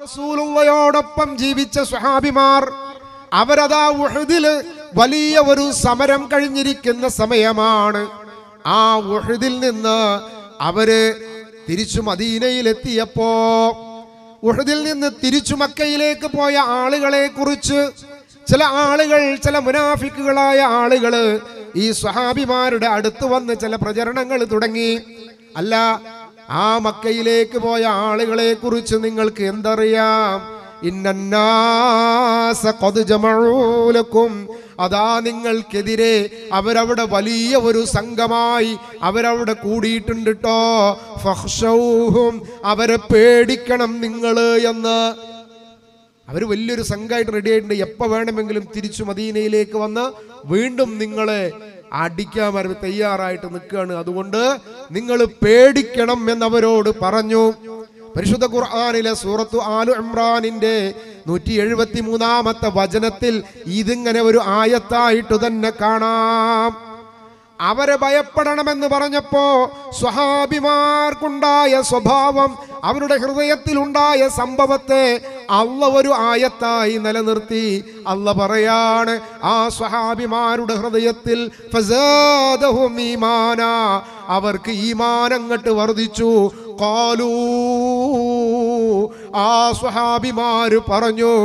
റസൂലുള്ളയോടൊപ്പം ജീവിച്ച സ്വഹാബിമാർ അവരതാ ഉഹദില് വലിയ ഒരു സമരം കഴിഞ്ഞിരിക്കുന്ന സമയമാണ്. ആ ഉഹദിൽ നിന്ന് അവര് തിരിച്ചു മദീനയിലെത്തിയപ്പോ ഉഹദിൽ നിന്ന് തിരിച്ചു മക്കയിലേക്ക് പോയ ആളുകളെ കുറിച്ച് ചില ആളുകൾ, ചില മുനാഫിക്കുകളായ ആളുകള് ഈ സ്വഹാബിമാരുടെ അടുത്ത് വന്ന് ചില പ്രചരണങ്ങൾ തുടങ്ങി. അല്ല, ആ മക്കയിലേക്ക് പോയ ആളുകളെ കുറിച്ച് നിങ്ങൾക്ക് എന്തറിയാം? ഇന്നന്നാസ ഖദ് ജമഉ ലക്കും, അതാ നിങ്ങൾക്കെതിരെ അവരവിടെ വലിയ ഒരു സംഘമായി അവരവിടെ കൂടിയിട്ടുണ്ട് ട്ടോ. ഫഖ്ശൗഹും, അവരെ പേടിക്കണം നിങ്ങൾ എന്ന്. അവർ വലിയൊരു സംഘമായിട്ട് റെഡി ആയിട്ടുണ്ട്. എപ്പോൾ വേണമെങ്കിലും തിരിച്ചു മദീനയിലേക്ക് വന്ന് വീണ്ടും നിങ്ങളെ അടിക്കാൻ അവർ തയ്യാറായിട്ട് നിൽക്കുകയാണ്. അതുകൊണ്ട് നിങ്ങൾ പേടിക്കണം എന്നവരോട് പറഞ്ഞു. പരിശുദ്ധ ഖുർആനിലെ സൂറത്തു ആലു ഇംറാനിന്റെ 173-ാമത്തെ വചനത്തിൽ ഇതിങ്ങനെ ഒരു ആയത്തായിട്ട് തന്നെ കാണാം. അവരെ ഭയപ്പെടണമെന്ന് പറഞ്ഞപ്പോ സ്വഹാബിമാർക്കുണ്ടായ സ്വഭാവം, അവരുടെ ഹൃദയത്തിൽ ഉണ്ടായ സംഭവത്തെ അള്ള ഒരു ആയത്തായി നിലനിർത്തി. അള്ള പറയാണ്, ആ സ്വഹാബിമാരുടെ ഹൃദയത്തിൽ ഫസാദഹും ഈമാനാ, അവർക്ക് ഈമാൻ അങ്ങട്ട് വർദ്ധിച്ചു. ഖാലൂ, ആ സ്വഹാബിമാര് പറഞ്ഞു,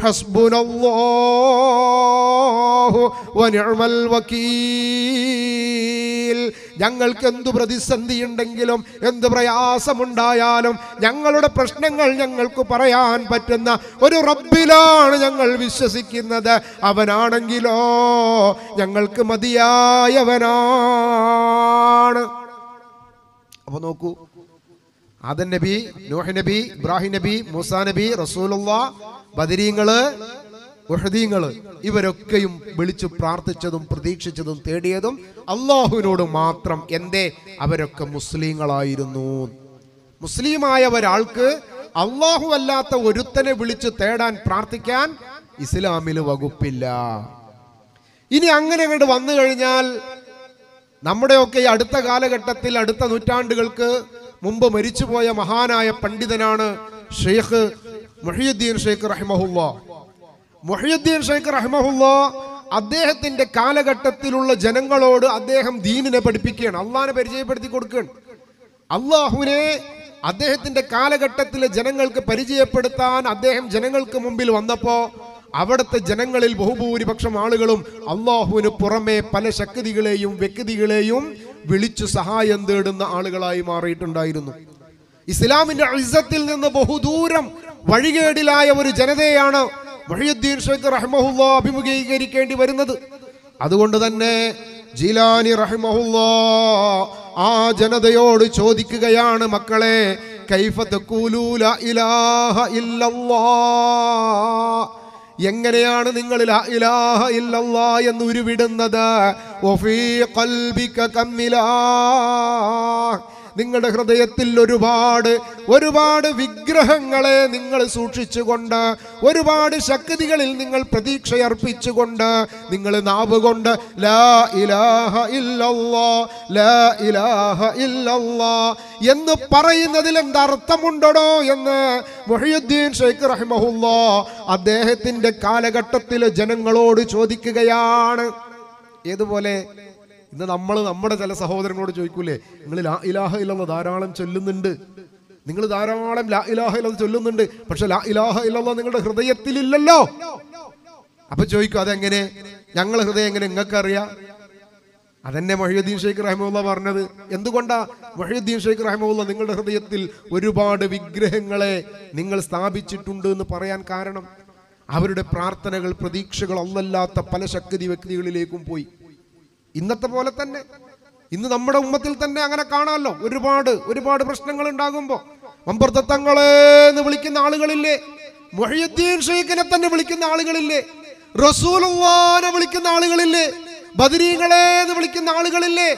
ഹസ്ബുനല്ലാഹു വനിഅമൽ വകീൽ, ഞങ്ങൾക്ക് എന്തു പ്രതിസന്ധി ഉണ്ടെങ്കിലും എന്ത് പ്രയാസമുണ്ടായാലും ഞങ്ങളുടെ പ്രശ്നങ്ങൾ ഞങ്ങൾക്ക് പറയാൻ പറ്റുന്ന ഒരു റബ്ബിലാണ് ഞങ്ങൾ വിശ്വസിക്കുന്നത്. അവനാണെങ്കിലോ ഞങ്ങൾക്ക് മതിയായവനാണ്. അപ്പൊ നോക്കൂ, ആദം നബി, നൂഹ് നബി, ഇബ്രാഹിം നബി, മൂസാ നബി, റസൂലുള്ളാഹ്, ബദരീങ്ങള്, ഉഹദീങ്ങള്, ഇവരൊക്കെയും വിളിച്ചു പ്രാർത്ഥിച്ചതും പ്രതീക്ഷിച്ചതും തേടിയതും അള്ളാഹുവിനോട് മാത്രം. എന്തേ? അവരൊക്കെ മുസ്ലിങ്ങളായിരുന്നു. മുസ്ലിമായ ഒരാൾക്ക് അള്ളാഹു അല്ലാത്ത ഒരുത്തനെ വിളിച്ചു തേടാൻ പ്രാർത്ഥിക്കാൻ ഇസ്ലാമിൽ വകുപ്പില്ല. ഇനി അങ്ങനെ അങ്ങോട്ട് വന്നു കഴിഞ്ഞാൽ നമ്മുടെയൊക്കെ ഈ അടുത്ത കാലഘട്ടത്തിൽ, അടുത്ത നൂറ്റാണ്ടുകൾക്ക് മുമ്പ് മരിച്ചുപോയ മഹാനായ പണ്ഡിതനാണ് ഷെയ്ഖ് മുഹിയുദ്ദീൻ ഷെയ്ഖ് റഹിമഹുല്ലാ. മുഹിയുദ്ദീൻ ഷെയ്ഖ് റഹിമഹുല്ലാ അദ്ദേഹത്തിന്റെ കാലഘട്ടത്തിലുള്ള ജനങ്ങളോട് അദ്ദേഹം ദീനിനെ പഠിപ്പിക്കുകയാണ്, അള്ളാഹിനെ പരിചയപ്പെടുത്തി കൊടുക്കുകയാണ്. അള്ളാഹുവിനെ അദ്ദേഹത്തിന്റെ കാലഘട്ടത്തിലെ ജനങ്ങൾക്ക് പരിചയപ്പെടുത്താൻ അദ്ദേഹം ജനങ്ങൾക്ക് മുമ്പിൽ വന്നപ്പോ അവിടുത്തെ ജനങ്ങളിൽ ബഹുഭൂരിപക്ഷം ആളുകളും അള്ളാഹുവിന് പുറമെ പല ശക്തികളെയും വ്യക്തികളെയും വിളിച്ചു സഹായം തേടുന്ന ആളുകളായി മാറിയിട്ടുണ്ടായിരുന്നു. ഇസ്ലാമിന്റെ ഇസ്സത്തിൽ നിന്ന് ബഹുദൂരം വഴികേടിലായ ഒരു ജനതയാണ് മുഹിയുദ്ദീൻ ഷെയ്ഖ് റഹിമഹുല്ലാ അഭിമുഖീകരിക്കേണ്ടി വരുന്നത്. അതുകൊണ്ട് തന്നെ ജീലാനി റഹിമഹുല്ലാ ആ ജനതയോട് ചോദിക്കുകയാണ്, മക്കളെ, കൈഫ തഖൂലൂ ലാ ഇലാഹ ഇല്ലല്ലാഹ്, എങ്ങനെയാണ് നിങ്ങൾ ലാ ഇലാഹ ഇല്ലല്ലാഹ് എന്ന് ഉരുവിടുന്നത്? വഫീ ഖൽബിക കമ്മിലാഹ്, നിങ്ങളുടെ ഹൃദയത്തിൽ ഒരുപാട് വിഗ്രഹങ്ങളെ നിങ്ങൾ സൂക്ഷിച്ചുകൊണ്ട്, ഒരുപാട് ശക്തികളിൽ നിങ്ങൾ പ്രതീക്ഷയർപ്പിച്ചുകൊണ്ട് നിങ്ങൾ നാവ് കൊണ്ട് ലാ ഇലാഹ ഇല്ലല്ലാഹ്, ലാ ഇലാഹ ഇല്ലല്ലാഹ് എന്ന് പറയുന്നതിൽ എന്തർത്ഥമുണ്ടോ എന്ന് മുഹിയുദ്ദീൻ ഷെയ്ഖ് റഹിമഹുല്ലാ അദ്ദേഹത്തിന്റെ കാലഘട്ടത്തിലെ ജനങ്ങളോട് ചോദിക്കുകയാണ്. ഏതുപോലെ ഇന്ന് നമ്മൾ നമ്മുടെ ചില സഹോദരങ്ങളോട് ചോദിക്കൂലേ, നിങ്ങൾ ലാ ഇലാഹ ഇല്ലല്ലാഹ് ധാരാളം ചൊല്ലുന്നുണ്ട്, നിങ്ങൾ ധാരാളം ലാ ഇലാഹ ഇല്ലല്ലാഹ് ചൊല്ലുന്നുണ്ട്, പക്ഷെ ലാ ഇലാഹ ഇല്ലല്ലാഹ് നിങ്ങളുടെ ഹൃദയത്തിലില്ലല്ലോ. അപ്പൊ ചോദിക്കും, അതെങ്ങനെ? ഞങ്ങളുടെ ഹൃദയം എങ്ങനെ നിങ്ങൾക്ക് അറിയാം? അതന്നെ മുഹിയുദ്ദീൻ ഷെയ്ഖ് റഹിമഹുല്ലാ പറഞ്ഞത്. എന്തുകൊണ്ടാ മുഹിയുദ്ദീൻ ഷെയ്ഖ് റഹിമഹുല്ലാ നിങ്ങളുടെ ഹൃദയത്തിൽ ഒരുപാട് വിഗ്രഹങ്ങളെ നിങ്ങൾ സ്ഥാപിച്ചിട്ടുണ്ട് എന്ന് പറയാൻ കാരണം? അവരുടെ പ്രാർത്ഥനകൾ, പ്രതീക്ഷകൾ അല്ലാത്ത പല ശക്തി വ്യക്തികളിലേക്കും പോയി. ഇന്നത്തെ പോലെ തന്നെ ഇന്ന് നമ്മുടെ ഉമ്മത്തിൽ തന്നെ അങ്ങനെ കാണാമല്ലോ. ഒരുപാട് പ്രശ്നങ്ങൾ ഉണ്ടാകുമ്പോ മമ്പർത്തങ്ങളെ എന്ന് വിളിക്കുന്ന ആളുകളില്ലേ, മുഹിയുദ്ദീൻ ഷെയ്ഖിനെ തന്നെ വിളിക്കുന്ന ആളുകളില്ലേ, റസൂലുള്ളാഹിനെ വിളിക്കുന്ന ആളുകളില്ലേ, ബദരീങ്ങളെ എന്ന് വിളിക്കുന്ന ആളുകളില്ലേ.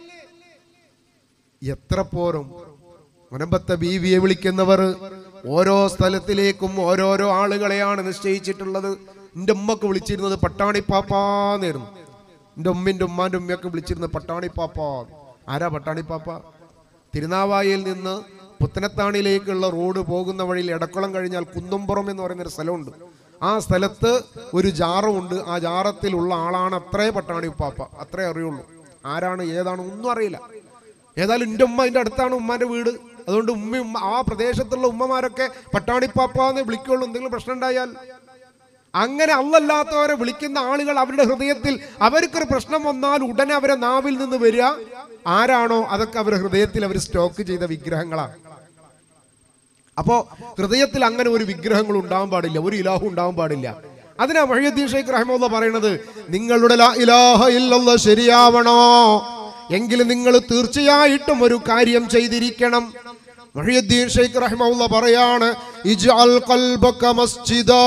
എത്ര പോരും മുനമ്പത്തെ ബീവിയെ വിളിക്കുന്നവർ ഓരോ സ്ഥലത്തിലേക്കും ഓരോരോ ആളുകളെയാണ് നിശ്ചയിച്ചിട്ടുള്ളത്. എൻ്റെ ഉമ്മക്ക് വിളിച്ചിരുന്നത് പട്ടാണിപ്പാപ്പാന്നായിരുന്നു. എൻ്റെ ഉമ്മിൻ്റെ ഉമ്മാൻ്റെ ഉമ്മയൊക്കെ വിളിച്ചിരുന്നത് പട്ടാണിപ്പാപ്പ. ആരാ പട്ടാണിപ്പാപ്പ? തിരുനാവായയിൽ നിന്ന് പുത്തനത്താണിയിലേക്കുള്ള റോഡ് പോകുന്ന വഴിയിൽ എടക്കുളം കഴിഞ്ഞാൽ കുന്നുംപുറം എന്ന് പറയുന്നൊരു സ്ഥലമുണ്ട്. ആ സ്ഥലത്ത് ഒരു ജാറമുണ്ട്. ആ ജാറത്തിലുള്ള ആളാണ് അത്രേ പട്ടാണി ഉപ്പാപ്പ. അത്രേ അറിയുള്ളൂ. ആരാണ് ഏതാണ് ഒന്നും അറിയില്ല. ഏതായാലും എൻ്റെ ഉമ്മ അതിൻ്റെ അടുത്താണ് ഉമ്മാൻ്റെ വീട്. അതുകൊണ്ട് ആ പ്രദേശത്തുള്ള ഉമ്മമാരൊക്കെ പട്ടാണിപ്പാപ്പ എന്ന് വിളിക്കുള്ളൂ എന്തെങ്കിലും പ്രശ്നം ഉണ്ടായാൽ. അങ്ങനെ അള്ളല്ലാത്തവരെ വിളിക്കുന്ന ആളുകൾ അവരുടെ ഹൃദയത്തിൽ അവർക്കൊരു പ്രശ്നം വന്നാൽ ഉടനെ അവരെ നാവിൽ നിന്ന് വരിക ആരാണോ അതൊക്കെ അവരുടെ ഹൃദയത്തിൽ അവർ സ്റ്റോക്ക് ചെയ്ത വിഗ്രഹങ്ങളാണ്. അപ്പോ ഹൃദയത്തിൽ അങ്ങനെ ഒരു വിഗ്രഹങ്ങൾ ഉണ്ടാവാൻ പാടില്ല, ഒരു ഇലാഹും ഉണ്ടാവാൻ പാടില്ല. അതിനാ മുഹയ്യിദ്ദീൻ ഷെയ്ഖ് റഹിമഹുല്ലാഹ് പറയുന്നത്, നിങ്ങളുടെ ലാ ഇലാഹ ഇല്ലല്ലാഹ് ശരിയാവണോ എങ്കിൽ നിങ്ങൾ തീർച്ചയായിട്ടും ഒരു കാര്യം ചെയ്തിരിക്കണം. മുഹയ്യിദ്ദീൻ ഷെയ്ഖ് റഹിമഹുല്ലാഹ് പറയാണ്, ഇജ്അൽ ഖൽബക മസ്ജിദാ,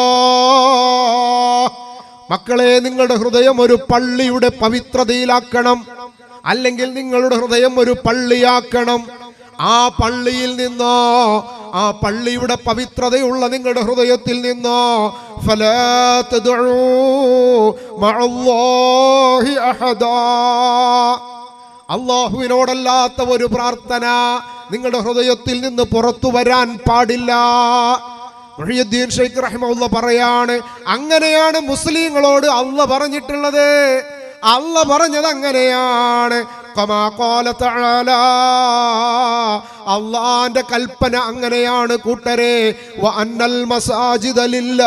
മക്കളെ നിങ്ങളുടെ ഹൃദയം ഒരു പള്ളിയുടെ പവിത്രതയിലാക്കണം. അല്ലെങ്കിൽ നിങ്ങളുടെ ഹൃദയം ഒരു പള്ളിയാക്കണം. ആ പള്ളിയിൽ നിന്നോ, ആ പള്ളിയുടെ പവിത്രതയുള്ള നിങ്ങളുടെ ഹൃദയത്തിൽ നിന്നോ ഫലാ തദ്ഉ മഅല്ലാഹി അഹദാ, അല്ലാഹുവിനോടല്ലാത്ത ഒരു പ്രാർത്ഥന നിങ്ങളുടെ ഹൃദയത്തിൽ നിന്ന് പുറത്തു വരാൻ പാടില്ല. മുഹയ്യിദ്ദീൻ ഷെയ്ഖ് റഹിമഹുല്ലാഹ് പറയാണ്, അങ്ങനെയാണ് മുസ്ലിങ്ങളോട് അല്ലാഹ് പറഞ്ഞിട്ടുള്ളത്. അല്ലാഹ് പറഞ്ഞത് അങ്ങനെയാണ്. കമാ ഖാല തആല, അല്ലാഹുവിന്റെ കൽപ്പന അങ്ങനെയാണ് കൂട്ടരെ. വ അന്നൽ മസാജിദ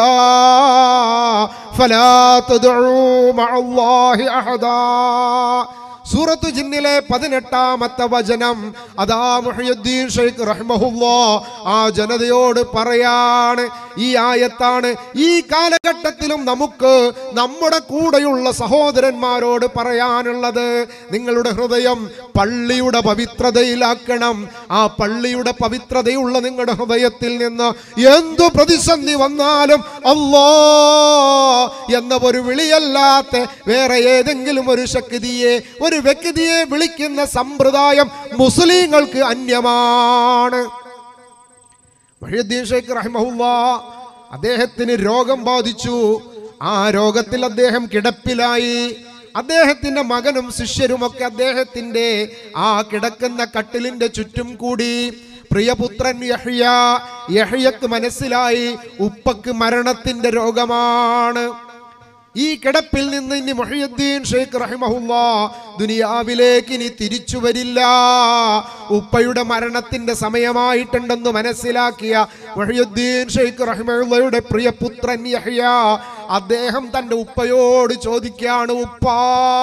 ലില്ലാഹ് ഫലാ തദ്ഉ മഅല്ലാഹി അഹദാ. സൂറത്തു ജിന്നിലെ 18-ാമത്തെ വചനം. അതാ മുഹയ്യിദ്ദീൻ ഷെയ്ഖ് റഹിമഹുല്ലാഹ് ആ ജനതയോട് പറയാണ്. ഈ ആയത്താണ് ഈ കാലഘട്ടത്തിലും നമുക്ക് നമ്മുടെ കൂടെയുള്ള സഹോദരന്മാരോട് പറയാനുള്ളത്. നിങ്ങളുടെ ഹൃദയം പള്ളിയുടെ പവിത്രതയിലാക്കണം. ആ പള്ളിയുടെ പവിത്രതയുള്ള നിങ്ങളുടെ ഹൃദയത്തിൽ നിന്ന് എന്തു പ്രതിസന്ധി വന്നാലും അല്ലാഹ് എന്ന ഒരു വിളിയല്ലാത്ത വേറെ ഏതെങ്കിലും ഒരു ശക്തിയെ, ഒരു വ്യക്തിയെ വിളിക്കുന്ന സമ്പ്രദായം മുസ്ലിങ്ങൾക്ക് അന്യമാണ്. മുഹയ്യിദ്ദീൻ ഷെയ്ഖ് റഹിമഹുല്ലാഹ് അദ്ദേഹത്തിന് രോഗം ബാധിച്ചു. ആ രോഗത്തിൽ അദ്ദേഹം കിടപ്പിലായി. അദ്ദേഹത്തിന്റെ മകനും ശിഷ്യരുമൊക്കെ അദ്ദേഹത്തിന്റെ ആ കിടക്കുന്ന കട്ടിലിന്റെ ചുറ്റും കൂടി. പ്രിയപുത്രൻ യഹ്യക്ക് മനസ്സിലായി ഉപ്പക്ക് മരണത്തിന്റെ രോഗമാണ്. ഈ കിടപ്പിൽ നിന്ന് ഇനി മുഹയ്യിദ്ദീൻ ഷെയ്ഖ് റഹിമഹുല്ലാഹ് ദുനിയാവിലേക്ക് ഇനി തിരിച്ചു വരില്ല. ഉപ്പയുടെ മരണത്തിന്റെ സമയമായിട്ടുണ്ടെന്ന് മനസ്സിലാക്കിയ മുഹയ്യിദ്ദീൻ ഷെയ്ഖ് റഹിമഹുല്ലാഹയുടെ പ്രിയപുത്രൻ യഹ്യ അദ്ദേഹം തന്റെ ഉപ്പയോട് ചോദിക്കുകയാണ്, ഉപ്പാ,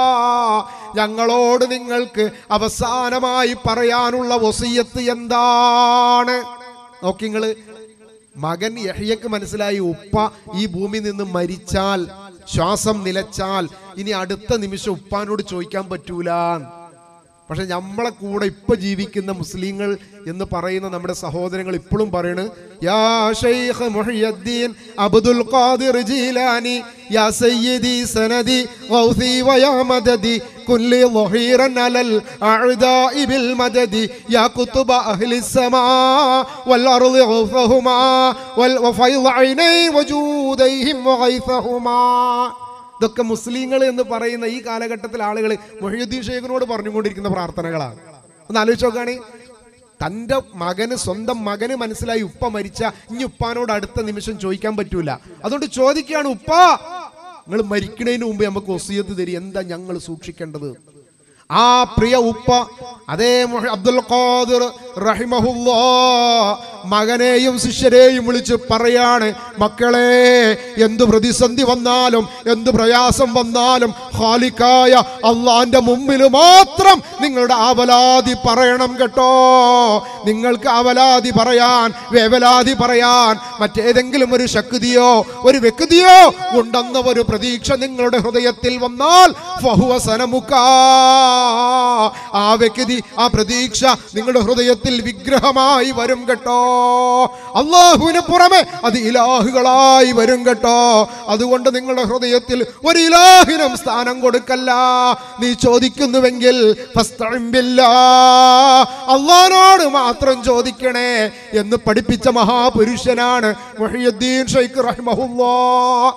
ഞങ്ങളോട് നിങ്ങൾക്ക് അവസാനമായി പറയാനുള്ള വസിയത്ത് എന്താണ്? നോക്കിങ്ങള്, മകൻ യഹ്യക്ക് മനസ്സിലായി ഉപ്പ ഈ ഭൂമി നിന്ന് മരിച്ചാൽ, ശ്വാസം നിലച്ചാൽ ഇനി അടുത്ത നിമിഷം ഉപ്പാനോട് ചോദിക്കാൻ പറ്റൂല. പക്ഷെ നമ്മളെ കൂടെ ഇപ്പൊ ജീവിക്കുന്ന മുസ്ലിങ്ങൾ എന്ന് പറയുന്ന നമ്മുടെ സഹോദരങ്ങൾ ഇപ്പോഴും പറയണ്, യാ ശൈഖ് മുഹയ്യിദ്ദീൻ അബ്ദുൽ ഖാദിർ ജീലാനി യാ സയ്യിദി സനദി ഗൗസി വയാ മദദി കുല്ലി ളഹീറൻ അലൽ അഅദാഇ ബിൽ മദദി യാ കുതുബ അഹ്ലി സമാ വൽ അർളി ഗൗഫഹുമാ വൽ വഫൈള ഐനൈ വജൂദൈഹിം വഗൈഫഹുമാ. ഇതൊക്കെ മുസ്ലിങ്ങൾ എന്ന് പറയുന്ന ഈ കാലഘട്ടത്തിൽ ആളുകൾ മുഹയ്യിദ്ദീൻ ഷെയ്ഖിനോട് പറഞ്ഞുകൊണ്ടിരിക്കുന്ന പ്രാർത്ഥനകളാണ്. ഒന്ന് ആലോചിച്ച് നോക്കുകയാണെങ്കിൽ, തൻ്റെ മകന്, സ്വന്തം മകന് മനസ്സിലായി ഉപ്പ മരിച്ച ഇനി ഉപ്പാനോട് അടുത്ത നിമിഷം ചോദിക്കാൻ പറ്റൂല. അതുകൊണ്ട് ചോദിക്കുകയാണ്, ഉപ്പാ, നിങ്ങൾ മരിക്കുന്നതിന് മുമ്പ് നമുക്ക് വസിയത്ത് തരി, എന്താ ഞങ്ങൾ സൂക്ഷിക്കേണ്ടത്? ആ പ്രിയ ഉപ്പ അതേ അബ്ദുൽ ഖാദിർ റഹിമഹുല്ലാഹ് മകനെയും ശിഷ്യരെയും വിളിച്ച് പറയാണ്, മക്കളെ, എന്തു പ്രതിസന്ധി വന്നാലും എന്തു പ്രയാസം വന്നാലും ഖാലിഖായ അള്ളാന്റെ മുമ്പിൽ മാത്രം നിങ്ങളുടെ അവലാതി പറയണം കേട്ടോ. നിങ്ങൾക്ക് അവലാതി പറയാൻ, വേവലാതി പറയാൻ മറ്റേതെങ്കിലും ഒരു ശക്തിയോ ഒരു വ്യക്തിയോ ഉണ്ടെന്ന ഒരു പ്രതീക്ഷ നിങ്ങളുടെ ഹൃദയത്തിൽ വന്നാൽ ഫഹുവ സനമുക്കാ, ആ വ്യക്തി, ആ പ്രതീക്ഷ നിങ്ങളുടെ ഹൃദയത്തിൽ വിഗ്രഹമായി വരും കേട്ടോ. അല്ലാഹുവിന് പുറമെ അത് ഇലാഹുകളായി വരും കേട്ടോ. അതുകൊണ്ട് നിങ്ങളുടെ ഹൃദയത്തിൽ ഒരു ഇലാഹിനും സ്ഥാനം കൊടുക്കല്ല. നീ ചോദിക്കുന്നുവെങ്കിൽ ഫസ്തഇൻ ബില്ലാഹ്, അല്ലാഹുവോട് മാത്രം ചോദിക്കണേ എന്ന് പഠിപ്പിച്ച മഹാപുരുഷനാണ് മുഹയ്യിദ്ദീൻ ഷെയ്ഖ് റഹിമഹുല്ലാഹ്.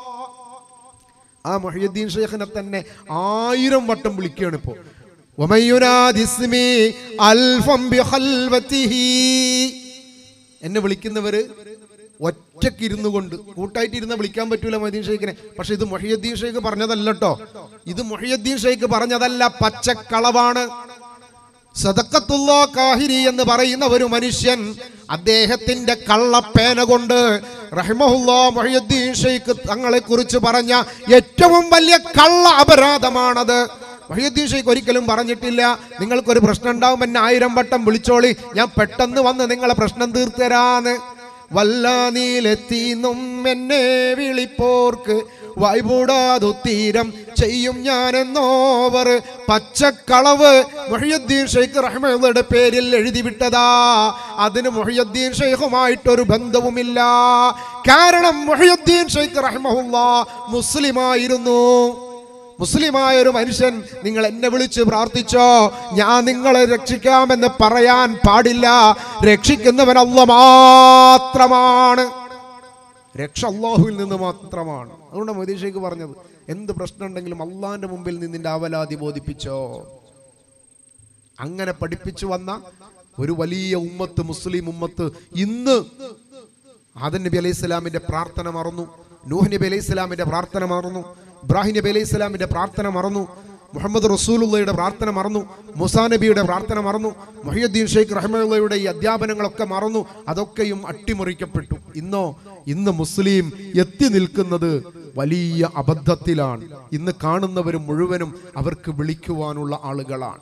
ആ മുഹയ്യിദ്ദീൻ ഷെയ്ഖിനെ തന്നെ 1000 വട്ടം വിളിക്കുകയാണ് ഇപ്പോൾ. വമൻ യുനാദി ഇസ്മി അൽഫൻ ബിഖൽവതിഹി, എന്നെ വിളിക്കുന്നവര് ഒറ്റയ്ക്ക് ഇരുന്നു കൊണ്ട്, കൂട്ടായിട്ട് ഇരുന്ന് വിളിക്കാൻ പറ്റൂല മൊഹീദ്ദീൻ ഷെയ്ഖിനെ. പക്ഷെ ഇത് മുഹയ്യദ്ദീൻ ഷെയ്ഖ് പറഞ്ഞതല്ലോ. ഇത് മുഹയ്യദ്ദീൻ ഷെയ്ഖ് പറഞ്ഞതല്ല, പച്ചക്കളവാണ്. സദഖത്തുല്ലാ കാഹിരി എന്ന് പറയുന്ന ഒരു മനുഷ്യൻ അദ്ദേഹത്തിന്റെ കള്ളപ്പേന കൊണ്ട് റഹിമഹുല്ലാ മുഹയ്യദ്ദീൻ ഷെയ്ഖ് തങ്ങളെ കുറിച്ച് പറഞ്ഞ ഏറ്റവും വലിയ കള്ള അപരാധമാണത്. മുഹയ്യദ്ദീൻ ഷെയ്ഖ് ഒരിക്കലും പറഞ്ഞിട്ടില്ല, നിങ്ങൾക്കൊരു പ്രശ്നം ഉണ്ടാവും എന്നെ 1000 വട്ടം വിളിച്ചോളി, ഞാൻ പെട്ടെന്ന് വന്ന് നിങ്ങളെ പ്രശ്നം തീർത്തരാന്ന്. വല്ലാനീലെത്തീന്നും എന്നെ വിളിപ്പോർക്ക് വായ്പൂടാതുത്തീരം ചെയ്യും ഞാനെന്നോവർ. പച്ചക്കളവ് മുഹയ്യദ്ദീൻ ഷെയ്ഖ് റഹ്മത്തുള്ളാഹിയുടെ പേരിൽ എഴുതി വിട്ടതാ. അതിന് മുഹയ്യദ്ദീൻ ഷെയ്ഖുമായിട്ടൊരു ബന്ധവുമില്ല. കാരണം മുഹയ്യദ്ദീൻ ഷെയ്ഖ് റഹ്മത്തുള്ളാഹി മുസ്ലിമായിരുന്നു. മുസ്ലിമായ ഒരു മനുഷ്യൻ നിങ്ങൾ എന്നെ വിളിച്ച് പ്രാർത്ഥിച്ചോ, ഞാൻ നിങ്ങളെ രക്ഷിക്കാമെന്ന് പറയാൻ പാടില്ല. രക്ഷിക്കുന്നവൻ അല്ലാഹ് മാത്രമാണ്. രക്ഷ അല്ലാഹുവിൽ നിന്ന് മാത്രമാണ്. അതുകൊണ്ട് മുഹയ്യദ്ദീൻ ഷെയ്ഖ് പറഞ്ഞത്, എന്ത് പ്രശ്നം ഉണ്ടെങ്കിലും അള്ളാഹിന്റെ മുമ്പിൽ നിന്നിന്റെ അവലാതി ബോധിപ്പിച്ചോ. അങ്ങനെ പഠിപ്പിച്ചു വന്ന ഒരു വലിയ ഉമ്മത്ത്, മുസ്ലിം ഉമ്മത്ത് ഇന്ന് ആദം നബി അലൈഹി സ്വലാമിന്റെ പ്രാർത്ഥന മറന്നു, നൂഹ് നബി അലൈഹി സ്വലാമിന്റെ പ്രാർത്ഥന മറന്നു, ഇബ്രാഹിം നബി അലൈഹി സ്വലാമിന്റെ പ്രാർത്ഥന മറന്നു, മുഹമ്മദ് റസൂലുള്ളാഹിയുടെ പ്രാർത്ഥന മറന്നു, മൂസാ നബിയുടെ പ്രാർത്ഥന മറന്നു, മുഹയ്യദ്ദീൻ ഷെയ്ഖ് റഹ്മത്തുള്ളാഹിയുടെ ഈ അധ്യാപനങ്ങളൊക്കെ മറന്നു. അതൊക്കെയും അട്ടിമറിക്കപ്പെട്ടു. ഇന്ന് മുസ്ലിം എത്തി നിൽക്കുന്നത് വലിയ അബദ്ധത്തിലാണ്. ഇന്ന് കാണുന്നവർ മുഴുവനും അവർക്ക് വിളിക്കുവാനുള്ള ആളുകളാണ്.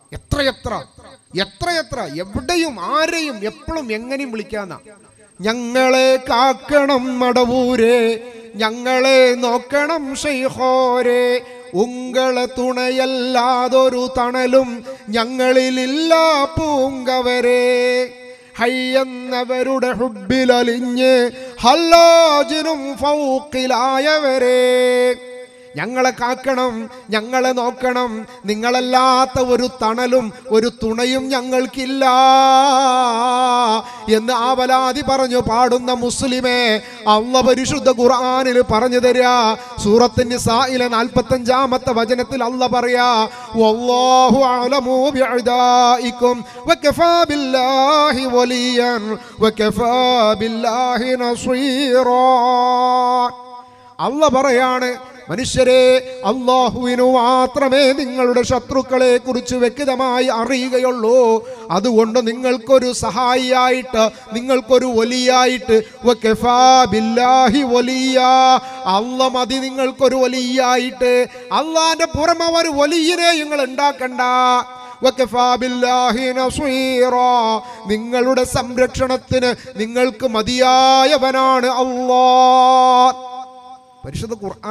എത്രയെത്ര എവിടെയും ആരെയും എപ്പോഴും എങ്ങനെയും വിളിക്കാന്നാ. ഞങ്ങളെ കാക്കണം മടവൂരെ, ഞങ്ങളെ നോക്കണം ഷെയ്ഖോരെ, ഉങ്ങളെ തുണയല്ലാതൊരു തണലും ഞങ്ങളിലില്ല പൂങ്കവരെ. ഹയ്യെന്നവരുടെ ഹുബ്ബിലലിഞ്ഞ് ഹല്ലാജിനും ഫൗഖിലായവരെ. ഞങ്ങളെ കാക്കണം, ഞങ്ങളെ നോക്കണം, നിങ്ങളല്ലാത്ത ഒരു തണലും ഒരു തുണയും ഞങ്ങൾക്കില്ല എന്ന് ആവലാതി പറഞ്ഞു പാടുന്ന മുസ്ലിമേ, അല്ലാഹു പരിശുദ്ധ ഖുർആനിൽ പറഞ്ഞു തരാ. സൂറത്ത് നിസായിലെ 45-ാമത്തെ വചനത്തിൽ അല്ലാഹു പറയാ, വല്ലാഹു അഅലമു ബിഅദായിക്കും വകഫാ ബില്ലാഹി വലിയൻ വകഫാ ബില്ലാഹി നസീറാ. അല്ലാഹു പറയാണ്, മനുഷ്യരെ, അല്ലാഹുവിനു മാത്രമേ നിങ്ങളുടെ ശത്രുക്കളെ കുറിച്ച് വ്യക്തമായി അറിയുകയുള്ളൂ. അതുകൊണ്ട് നിങ്ങൾക്കൊരു സഹായിയായിട്ട്, നിങ്ങൾക്കൊരു വലിയായിട്ട്, വകഫാ ബില്ലാഹി വലിയ, അല്ലാഹ് മതി നിങ്ങൾക്കൊരു വലിയായിട്ട്. അല്ലാഹുവിന്റെ പുറമെ ഒരു വലിയനെ നിങ്ങൾ ഉണ്ടാക്കണ്ട. വകഫാ ബില്ലാഹി നസീറാ, നിങ്ങളുടെ സംരക്ഷണത്തിന് നിങ്ങൾക്ക് മതിയായവനാണ് അല്ലാഹ്. പരിശുദ്ധ ഖുർആൻ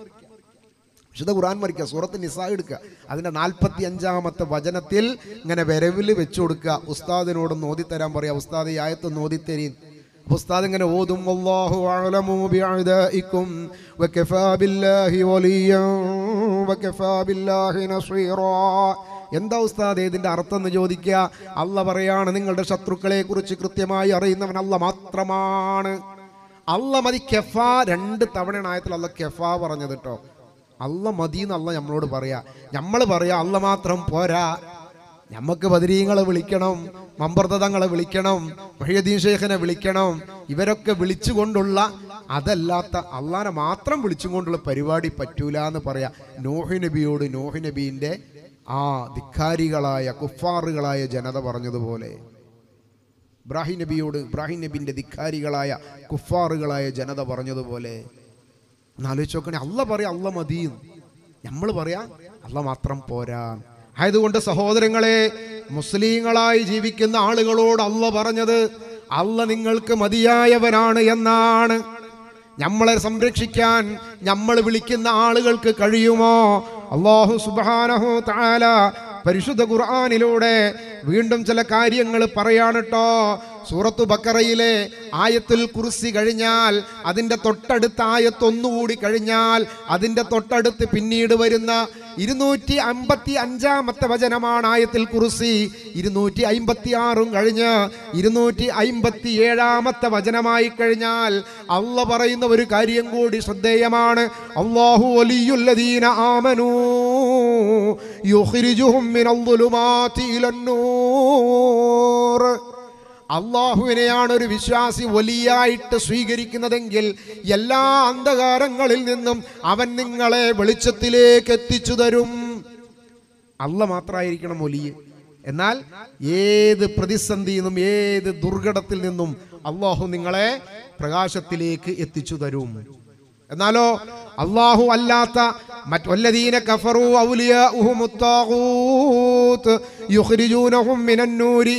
മറിക്കുക, സൂറത്ത് നിസാ എടുക്കുക, അതിന്റെ 45-ാമത്തെ വചനത്തിൽ ഇങ്ങനെ വിരവിൽ വെച്ചു കൊടുക്കുക. ഉസ്താദിനോടൊന്ന് ഓതിത്തരാൻ പറയാ, ഉസ്താദ് ഈ ആയത്തൊന്ന് ഓതിത്തരീൻ. ഉസ്താദ് ഇങ്ങനെ ഓതും, വല്ലാഹു അഅലമു ബിഅദായിക്കും വകഫാ ബില്ലാഹി വലിയൻ വകഫാ ബില്ലാഹി നസീറാ. എന്താ ഉസ്താദ് ഇതിന്റെ അർത്ഥം എന്ന് ചോദിക്കുക. അല്ലാഹ് പറയാണ്, നിങ്ങളുടെ ശത്രുക്കളെ കുറിച്ച് കൃത്യമായി അറിയുന്നവൻ അല്ലാഹ് മാത്രമാണ്. അല്ലാഹ് മതി. കെഫാ 2 തവണയാണ് ആയത്തിൽ അല്ലാഹ് കെഫാ പറഞ്ഞത് കേട്ടോ. അല്ലാഹ് മതി എന്ന് അല്ലാഹ് നമ്മളോട് പറയാ. നമ്മൾ പറയാ അല്ലാഹ് മാത്രം പോരാ, നമുക്ക് ബദരീങ്ങളെ വിളിക്കണം, മമ്പർത്തങ്ങളെ വിളിക്കണം, മുഹയ്യദ്ദീൻ ഷെയ്ഖിനെ വിളിക്കണം. ഇവരൊക്കെ വിളിച്ചുകൊണ്ടുള്ള, അതല്ലാത്ത അള്ളാനെ മാത്രം വിളിച്ചുകൊണ്ടുള്ള പരിപാടി പറ്റൂല എന്ന് പറയാ. നൂഹ് നബിയോട് നൂഹ് നബീന്റെ ആ ധിക്കാരികളായ കുഫാറുകളായ ജനത പറഞ്ഞതുപോലെ, ഇബ്രാഹിം നബിയോട് ഇബ്രാഹിം നബിന്റെ ധിക്കാരികളായ കുഫാറുകളായ ജനത പറഞ്ഞതുപോലെ. എന്നാലോചിച്ച് നോക്കണേ, അല്ലാഹ് പറയാ അല്ലാഹ് മതിയും, നമ്മൾ പറയാ അല്ലാഹ് മാത്രം പോരാ. ആയതുകൊണ്ട് സഹോദരങ്ങളെ, മുസ്ലിങ്ങളായി ജീവിക്കുന്ന ആളുകളോട് അല്ലാഹ് പറഞ്ഞത് അല്ലാഹ് നിങ്ങൾക്ക് മതിയായവനാണ് എന്നാണ്. നമ്മളെ സംരക്ഷിക്കാൻ നമ്മൾ വിളിക്കുന്ന ആളുകൾക്ക് കഴിയുമോ? അല്ലാഹു സുബ്ഹാനഹു തആല പരിശുദ്ധ ഖുർആനിലൂടെ വീണ്ടും ചില കാര്യങ്ങൾ പറയാണ് ട്ടോ. സൂറത്തു ബക്കറയിലെ ആയത്തുൽ കുർസി കഴിഞ്ഞാൽ അതിൻ്റെ തൊട്ടടുത്ത ആയത്ത് ഒന്നുകൂടി കഴിഞ്ഞാൽ അതിൻ്റെ തൊട്ടടുത്ത് പിന്നീട് വരുന്ന 255-ാമത്തെ വചനമാണ് ആയത്തുൽ കുർസി. 256 കഴിഞ്ഞ് 257-ാമത്തെ വചനമായി കഴിഞ്ഞാൽ അല്ലാഹ് പറയുന്ന ഒരു കാര്യം കൂടി ശ്രദ്ധേയമാണ്. അല്ലാഹു വലിയുല്ലദീന ആമനൂ യുഖ്രിജുഹും മിനൽ ളുലുമാതി ഇലൻ നൂർ. അള്ളാഹുവിനെയാണ് ഒരു വിശ്വാസി വലിയായിട്ട് സ്വീകരിക്കുന്നതെങ്കിൽ എല്ലാ അന്ധകാരങ്ങളിൽ നിന്നും അവൻ നിങ്ങളെ വെളിച്ചത്തിലേക്ക് എത്തിച്ചു തരും. അള്ളാഹ് മാത്രമായിരിക്കണം വലിയ. എന്നാൽ ഏത് പ്രതിസന്ധിയിൽ നിന്നും ഏത് ദുർഘടത്തിൽ നിന്നും അള്ളാഹു നിങ്ങളെ പ്രകാശത്തിലേക്ക് എത്തിച്ചു തരും. എന്നാലോ അള്ളാഹു അല്ലാത്ത മറ്റൊല്ലദീന കഫറു ഔലിയാഉഹുമുത് താഗൂത്ത് യുഖ്രിജൂനഹും മിനന്നൂരി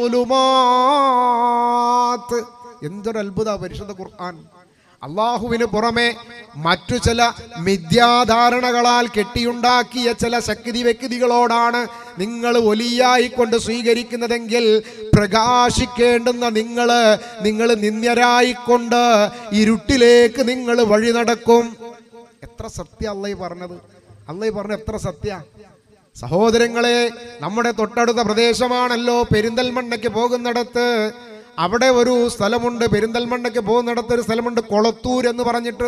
ഇലദ്ദുലുമാത്ത്. എന്തൊരു അത്ഭുത പരിശുദ്ധ ഖുർആൻ. അള്ളാഹുവിന് പുറമെ മറ്റു ചില മിഥ്യാധാരണകളാൽ കെട്ടിയുണ്ടാക്കിയ ചില ശക്തി വ്യക്തികളോടാണ് നിങ്ങൾ ഒലിയായിക്കൊണ്ട് സ്വീകരിക്കുന്നതെങ്കിൽ പ്രകാശിക്കേണ്ടുന്ന നിങ്ങൾ നിന്ദ്യരായിക്കൊണ്ട് ഇരുട്ടിലേക്ക് നിങ്ങൾ വഴി നടക്കും. എത്ര സത്യ അള്ളാഹു പറഞ്ഞത്. അള്ളാഹു പറഞ്ഞ എത്ര സത്യ. സഹോദരങ്ങളെ, നമ്മുടെ തൊട്ടടുത്ത പ്രദേശമാണല്ലോ പെരിന്തൽമണ്ണയ്ക്ക് പോകുന്നിടത്ത്. അവിടെ ഒരു സ്ഥലമുണ്ട്, പെരിന്തൽമണ്ണയ്ക്ക് പോകുന്നിടത്ത് ഒരു സ്ഥലമുണ്ട് കൊളത്തൂർ എന്ന് പറഞ്ഞിട്ട്.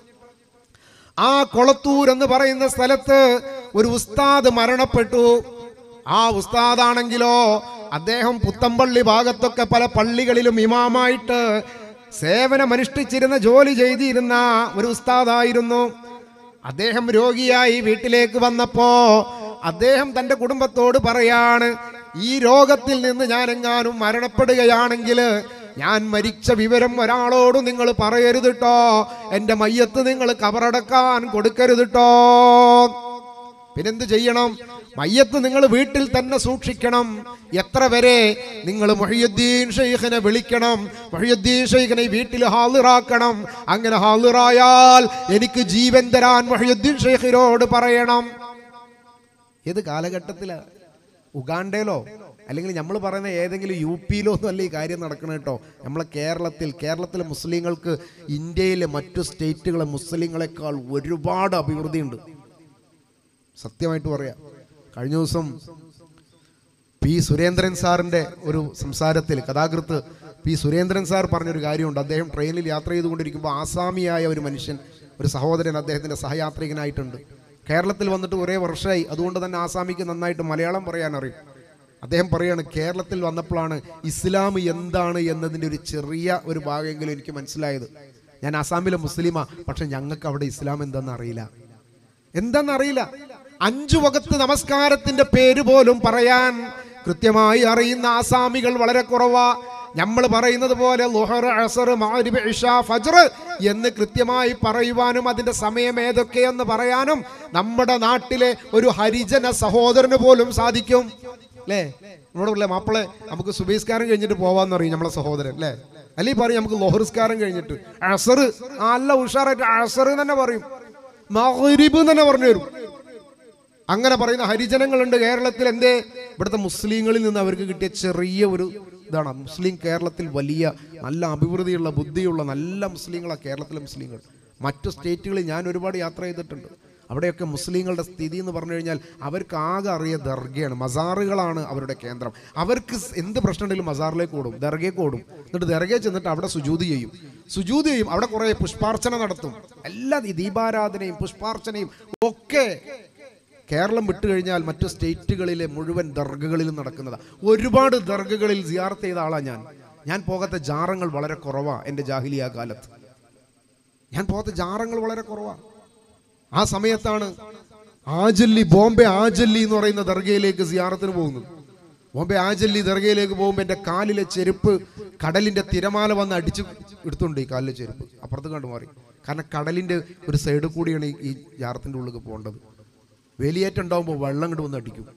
ആ കൊളത്തൂർ എന്ന് പറയുന്ന സ്ഥലത്ത് ഒരു ഉസ്താദ് മരണപ്പെട്ടു. ആ ഉസ്താദാണെങ്കിലോ അദ്ദേഹം പുത്തമ്പള്ളി ഭാഗത്തൊക്കെ പല പള്ളികളിലും ഇമാമായിട്ട് സേവനമനുഷ്ഠിച്ചിരുന്ന ജോലി ചെയ്തിരുന്ന ഒരു ഉസ്താദായിരുന്നു. അദ്ദേഹം രോഗിയായി വീട്ടിലേക്ക് വന്നപ്പോ അദ്ദേഹം തൻ്റെ കുടുംബത്തോട് പറയാണ്, ഈ രോഗത്തിൽ നിന്ന് ഞാൻ എങ്ങാനും മരണപ്പെടുകയാണെങ്കിൽ ഞാൻ മരിച്ച വിവരം ഒരാളോട് നിങ്ങൾ പറയരുത് ട്ടോ, എൻ്റെ മയ്യത്ത് നിങ്ങൾ കബറടക്കാൻ കൊടുക്കരുത് ട്ടോ. പിന്നെന്ത് ചെയ്യണം? മയ്യത്ത് നിങ്ങൾ വീട്ടിൽ തന്നെ സൂക്ഷിക്കണം. എത്ര വരെ? നിങ്ങൾ മുഹയ്യിദ്ദീൻ ഷെയ്ഖിനെ വിളിക്കണം, മുഹയ്യിദ്ദീൻ ഷെയ്ഖിനെ വീട്ടിൽ ഹാളിറാക്കണം. അങ്ങനെ ഹാളിറായാൽ എനിക്ക് ജീവൻ തരാൻ മുഹയ്യിദ്ദീൻ ഷെയ്ഖിനോട് പറയണം. ഏത് കാലഘട്ടത്തിലാണ്? ഉഗാണ്ടയിലോ അല്ലെങ്കിൽ നമ്മൾ പറയുന്ന ഏതെങ്കിലും UP-യിലോ ഒന്നും അല്ല ഈ കാര്യം നടക്കണം കേട്ടോ. നമ്മളെ കേരളത്തിലെ മുസ്ലിങ്ങൾക്ക് ഇന്ത്യയിലെ മറ്റു സ്റ്റേറ്റുകളെ മുസ്ലിങ്ങളെക്കാൾ ഒരുപാട് അഭിവൃദ്ധിയുണ്ട്. സത്യമായിട്ട് പറയാം. കഴിഞ്ഞ ദിവസം പി സുരേന്ദ്രൻ സാറിൻ്റെ ഒരു സംസാരത്തിൽ കഥാകൃത്ത് പി സുരേന്ദ്രൻ സാർ പറഞ്ഞൊരു കാര്യമുണ്ട്. അദ്ദേഹം ട്രെയിനിൽ യാത്ര ചെയ്തുകൊണ്ടിരിക്കുമ്പോൾ ആസാമിയായ ഒരു മനുഷ്യൻ, ഒരു സഹോദരൻ അദ്ദേഹത്തിൻ്റെ സഹയാത്രികനായിട്ടുണ്ട്. കേരളത്തിൽ വന്നിട്ട് കുറേ വർഷമായി, അതുകൊണ്ട് തന്നെ ആസാമിക്ക് നന്നായിട്ട് മലയാളം പറയാൻ അറിയും. അദ്ദേഹം പറയാണ്, കേരളത്തിൽ വന്നപ്പോഴാണ് ഇസ്ലാം എന്താണ് എന്നതിൻ്റെ ഒരു ചെറിയ ഒരു ഭാഗമെങ്കിലും എനിക്ക് മനസ്സിലായത്. ഞാൻ ആസാമിലെ മുസ്ലിമാ, പക്ഷെ ഞങ്ങൾക്ക് അവിടെ ഇസ്ലാം എന്താണെന്നറിയില്ല. 5 വഖത്ത് നമസ്കാരത്തിന്റെ പേര് പോലും പറയാൻ കൃത്യമായി അറിയുന്ന ആസാമികൾ വളരെ കുറവാ. നമ്മൾ പറയുന്നത് പോലെ ളുഹർ, അസ്ർ, മഗ്രിബ്, ഇശാ, ഫജ്ർ എന്ന് കൃത്യമായി പറയുവാനും അതിന്റെ സമയം ഏതൊക്കെയെന്ന് പറയാനും നമ്മുടെ നാട്ടിലെ ഒരു ഹരിജന സഹോദരന് പോലും സാധിക്കും. അല്ലേ? നമ്മളോടല്ലേ മാപ്പിളെ നമുക്ക് സുബഹിസ്കാരം കഴിഞ്ഞിട്ട് പോവാന്നറിയും നമ്മളെ സഹോദരൻ, അല്ലേ? അല്ലെങ്കിൽ പറയും നമുക്ക് ളുഹർസ്കാരം കഴിഞ്ഞിട്ട് അസ്ർ നല്ല ഉഷാറായിട്ട് അസ്ർ തന്നെ പറയും, മഗ്രിബ് തന്നെ പറഞ്ഞു തരും. അങ്ങനെ പറയുന്ന ഹരിജനങ്ങളുണ്ട് കേരളത്തിൽ. എന്തേ? ഇവിടുത്തെ മുസ്ലിങ്ങളിൽ നിന്ന് അവർക്ക് കിട്ടിയ ചെറിയ ഒരു ഇതാണ്. മുസ്ലിം കേരളത്തിൽ വലിയ നല്ല അഭിവൃദ്ധിയുള്ള ബുദ്ധിയുള്ള നല്ല മുസ്ലിങ്ങളാണ് കേരളത്തിലെ മുസ്ലിങ്ങൾ. മറ്റു സ്റ്റേറ്റുകളിൽ ഞാൻ ഒരുപാട് യാത്ര ചെയ്തിട്ടുണ്ട്. അവിടെയൊക്കെ മുസ്ലിങ്ങളുടെ സ്ഥിതി എന്ന് പറഞ്ഞു കഴിഞ്ഞാൽ അവർക്ക് ആകെ അറിയ ദർഗയാണ്, മസാറുകളാണ് അവരുടെ കേന്ദ്രം. അവർക്ക് എന്ത് പ്രശ്നമുണ്ടെങ്കിലും മസാറിലേക്ക് ഓടും, ദർഗയ്ക്ക് ഓടും. എന്നിട്ട് ദർഗയിൽ ചെന്നിട്ട് അവിടെ സുജൂദ് ചെയ്യും. അവിടെ കുറേ പുഷ്പാർച്ചന നടത്തും. എല്ലാ ദീപാരാധനയും പുഷ്പാർച്ചനയും ഒക്കെ കേരളം വിട്ടുകഴിഞ്ഞാൽ മറ്റു സ്റ്റേറ്റുകളിലെ മുഴുവൻ ദർഗകളിലും നടക്കുന്നതാണ്. ഒരുപാട് ദർഗകളിൽ സിയാറത്ത് ചെയ്ത ആളാണ് ഞാൻ പോകാത്ത ജാറങ്ങൾ വളരെ കുറവാണ്. എൻ്റെ ജാഹിലിയ കാലത്ത് ഞാൻ പോകാത്ത ജാറങ്ങൾ വളരെ കുറവാണ്. ആ സമയത്താണ് ബോംബെ ആജല്ലി എന്ന് പറയുന്ന ദർഗയിലേക്ക് സിയാറത്തിന് പോകുന്നത്. ബോംബെ ആജല്ലി ദർഗയിലേക്ക് പോകുമ്പോൾ എൻ്റെ കാലിലെ ചെരുപ്പ് കടലിൻ്റെ തിരമാല വന്ന് അടിച്ച് എടുത്തുണ്ട്. ഈ കാലിലെ ചെരുപ്പ് അപ്പുറത്ത് കണ്ടു മാറി. കാരണം കടലിൻ്റെ ഒരു സൈഡിൽ കൂടിയാണ് ഈ ജാറത്തിൻ്റെ ഉള്ളിൽ പോകേണ്ടത്. വേലിയേറ്റുണ്ടാകുമ്പോൾ വെള്ളം കൊണ്ട് വന്ന് അടിക്കും.